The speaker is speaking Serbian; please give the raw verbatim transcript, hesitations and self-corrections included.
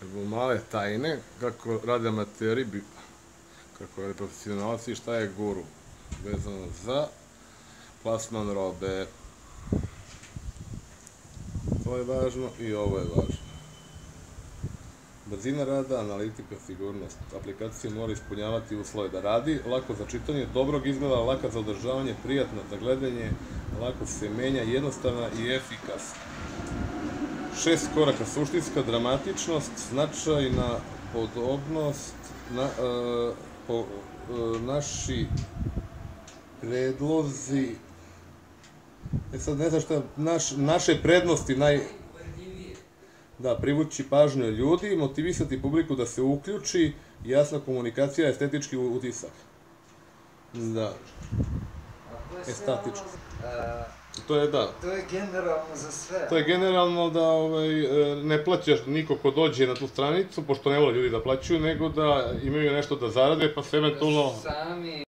male tajne kako rade amateri, kako rade profesionalci i šta je guru vezano za plasman robe. To je važno i ovo je važno. Brzina rada, analitika, sigurnost. Aplikacija mora ispunjavati uslove da radi, lako za čitanje, dobrog izgleda, laka za održavanje, prijatna za gledanje, lako se menja, jednostavna i efikasna. Šest koraka: suštinska, dramatičnost, značajna podobnost, na, e, po, e, naši predlozi, e sad ne znam šta, naš, naše prednosti, naj, da, privući pažnju ljudi, motivisati publiku da se uključi, jasna komunikacija, estetički utisak. Da. Estetički. To je da. To je generalno za sve. To je generalno da ne plaćaš niko ko dođe na tu stranicu, pošto ne vole ljudi da plaćaju, nego da imaju nešto da zarade, pa se eventualno...